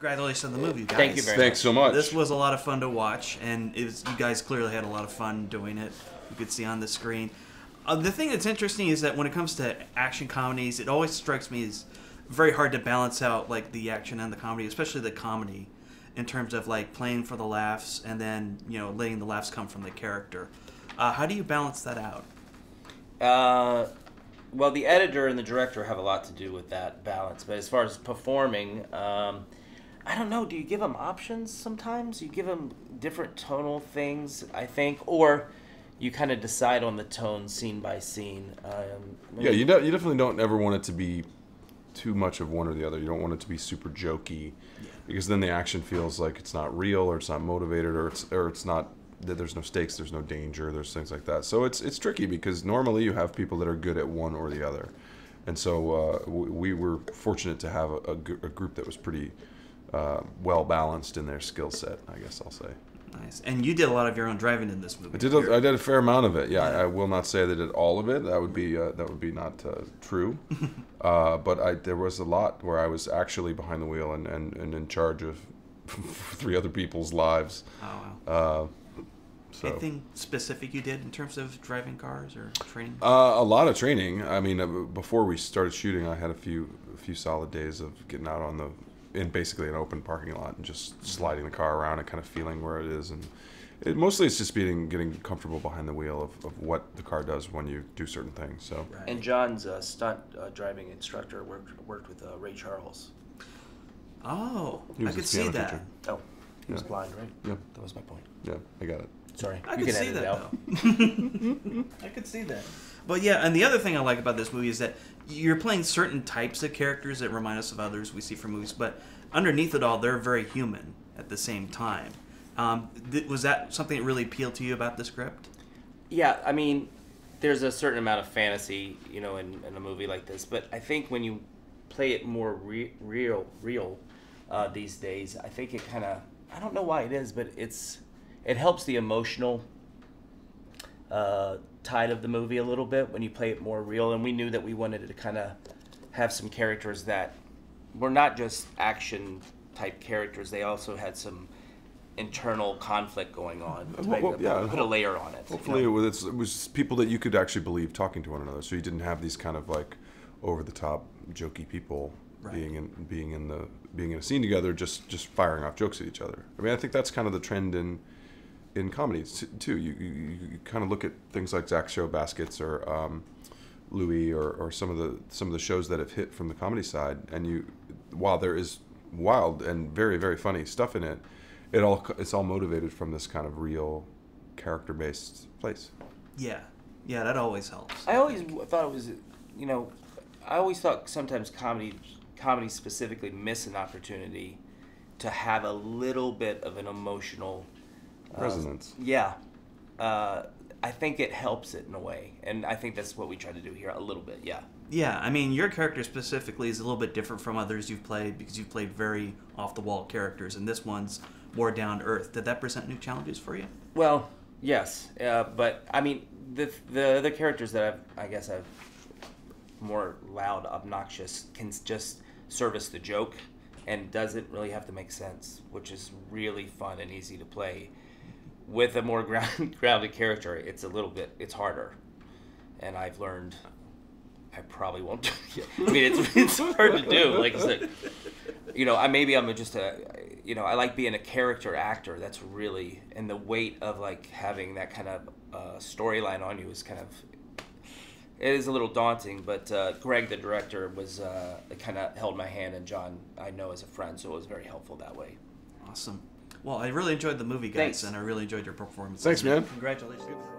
Congratulations on the movie, guys. Thank you very Thanks much. so much. This was a lot of fun to watch, and you guys clearly had a lot of fun doing it. You could see on the screen. The thing that's interesting is that when it comes to action comedies, it always strikes me as very hard to balance out like the action and the comedy, especially the comedy, in terms of like playing for the laughs and then letting the laughs come from the character. How do you balance that out? Well, the editor and the director have a lot to do with that balance. But as far as performing, I don't know. Do you give them options sometimes? You give them different tonal things, I think, or you kind of decide on the tone scene by scene. Yeah, you definitely don't ever want it to be too much of one or the other. You don't want it to be super jokey, because then the action feels like it's not real, or it's not motivated, or it's not. There's no stakes, there's no danger, there's things like that. So it's tricky, because normally you have people that are good at one or the other, and so we were fortunate to have a group that was pretty well balanced in their skill set, I guess I'll say. Nice. And you did a lot of your own driving in this movie. I did a fair amount of it. Yeah, I will not say that I did all of it. That would be not true. But there was a lot where I was actually behind the wheel and in charge of 3 other people's lives. Oh wow. So. Anything specific you did in terms of driving cars or training? A lot of training. I mean, before we started shooting, I had a few solid days of getting out in basically an open parking lot and just sliding the car around and kind of feeling where it is. And mostly it's just getting comfortable behind the wheel of what the car does when you do certain things. So. Right. And John's stunt driving instructor worked with Ray Charles. Oh, I could see that. Teacher. Oh, he was blind, right? Yeah. That was my point. Yeah, I got it. Sorry. I could see that, though. I could see that. But yeah, and the other thing I like about this movie is that you're playing certain types of characters that remind us of others we see from movies, but underneath it all, they're very human at the same time. Was that something that really appealed to you about the script? Yeah, I mean, there's a certain amount of fantasy, in a movie like this, but I think when you play it more real these days, I think it kind of, I don't know why it is, but it helps the emotional tide of the movie a little bit when you play it more real. And we knew that we wanted to kind of have some characters that were not just action type characters. They also had some internal conflict going on to put a layer on it. Hopefully it was people that you could actually believe talking to one another, so you didn't have these kind of like over the top jokey people being in a scene together just firing off jokes at each other. I mean, I think that's kind of the trend in comedies too. You kind of look at things like Zach's Show Baskets or Louis or some of the shows that have hit from the comedy side, and while there is wild and very, very funny stuff in it, it's all motivated from this kind of real character based place. Yeah, that always helps. I always thought it was, I always thought sometimes comedy specifically miss an opportunity to have a little bit of an emotional resonance. I think it helps it in a way, and I think that's what we try to do here a little bit. Yeah, I mean, your character specifically is a little bit different from others you've played because you've played very off-the-wall characters, and this one's more down-to-earth. Did that present new challenges for you? Well, yes, but I mean, the other characters that I've more loud, obnoxious, can just service the joke and doesn't really have to make sense, which is really fun and easy to play. With a more grounded character, it's harder, and I've learned I probably won't do it. I mean, it's hard to do. Like I said, I like being a character actor. That's really, and the weight of like having that kind of storyline on you is it is a little daunting. But Greg, the director, was kind of held my hand, and John, I know as a friend, so it was very helpful that way. Awesome. Well, I really enjoyed the movie, guys, and I really enjoyed your performance. Thanks, man. Congratulations.